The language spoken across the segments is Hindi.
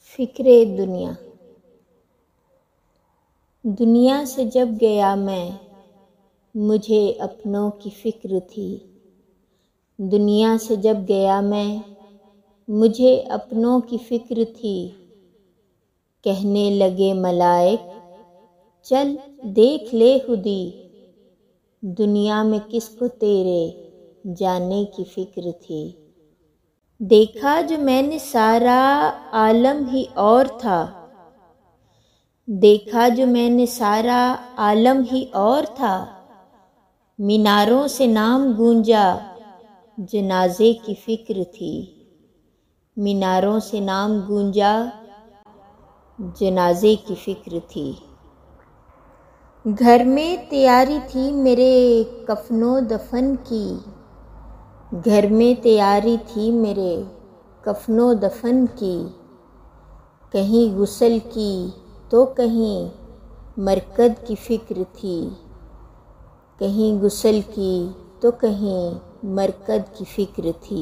फ़िक्रे दुनिया। दुनिया से जब गया मैं, मुझे अपनों की फ़िक्र थी। दुनिया से जब गया मैं, मुझे अपनों की फ़िक्र थी। कहने लगे मलाइक, चल देख ले खुदी, दुनिया में किसको तेरे जाने की फ़िक्र थी। देखा जो मैंने सारा आलम ही और था। देखा जो मैंने सारा आलम ही और था। मीनारों से नाम गूंजा, जनाजे की फ़िक्र थी। मीनारों से नाम गूंजा, जनाजे की फ़िक्र थी। घर में तैयारी थी मेरे कफनो दफन की। घर में तैयारी थी मेरे कफनो दफन की। कहीं गुस्ल की तो कहीं मरकद की फ़िक्र थी। कहीं गुस्ल की तो कहीं मरकद की फ़िक्र थी।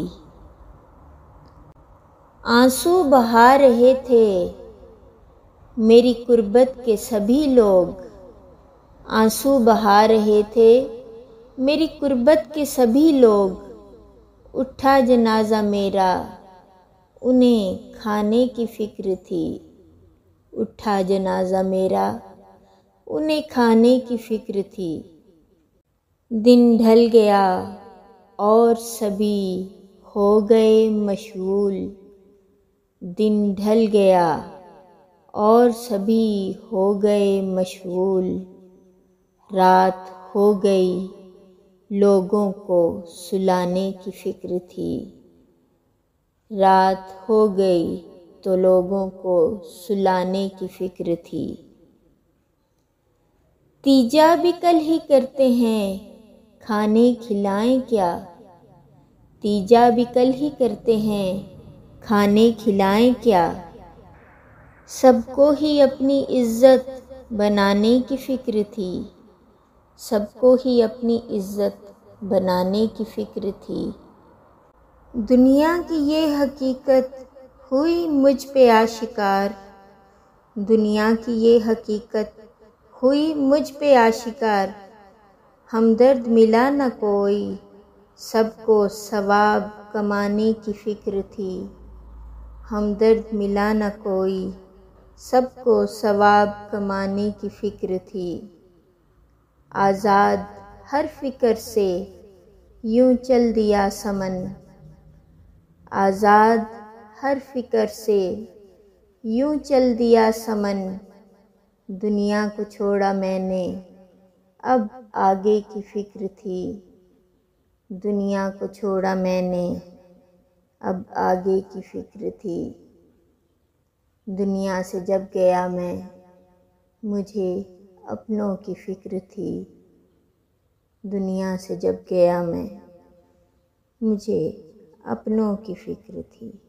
आंसू बहा रहे थे मेरी कुर्बत के सभी लोग। आंसू बहा रहे थे मेरी कुर्बत के सभी लोग। उठा जनाजा मेरा, उन्हें खाने की फ़िक्र थी। उठा जनाजा मेरा, उन्हें खाने की फ़िक्र थी। दिन ढल गया और सभी हो गए मशगूल। दिन ढल गया और सभी हो गए मशगूल। रात हो गई, लोगों को सुलाने की फ़िक्र थी। रात हो गई तो लोगों को सुलाने की फ़िक्र थी। तीजा भी कल ही करते हैं, खाने खिलाएं क्या। तीजा भी कल ही करते हैं, खाने खिलाएं क्या। सबको ही अपनी इज़्ज़त बनाने की फ़िक्र थी। सबको ही अपनी इज़्ज़त बनाने की फ़िक्र थी। दुनिया की ये हकीकत हुई मुझ पे आशिकार। दुनिया की ये हकीकत हुई मुझ पे आशिकार। हमदर्द मिला न कोई, सबको सवाब कमाने की फ़िक्र थी। हमदर्द मिला न कोई, सबको सवाब कमाने की फ़िक्र थी। आज़ाद हर फ़िक्र से यूं चल दिया समन। आज़ाद हर फ़िक्र से यूं चल दिया समन। दुनिया को छोड़ा मैंने, अब आगे की फ़िक्र थी। दुनिया को छोड़ा मैंने, अब आगे की फ़िक्र थी। दुनिया से जब गया मैं, मुझे अपनों की फ़िक्र थी। दुनिया से जब गया मैं, मुझे अपनों की फ़िक्र थी।